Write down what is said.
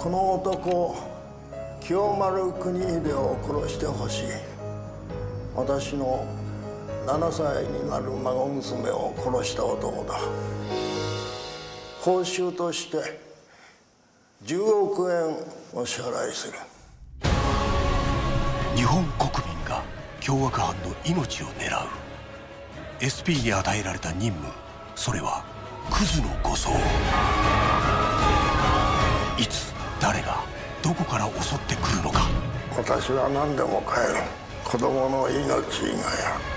この男清丸国秀を殺してほしい。私の7歳になる孫娘を殺した男だ。報酬として10億円お支払いする。 日本国民が凶悪犯の命を狙う。 SP に与えられた任務、それはクズの護送。いつ誰がどこから襲ってくるのか。 私は何でも変える。子供の命以外は。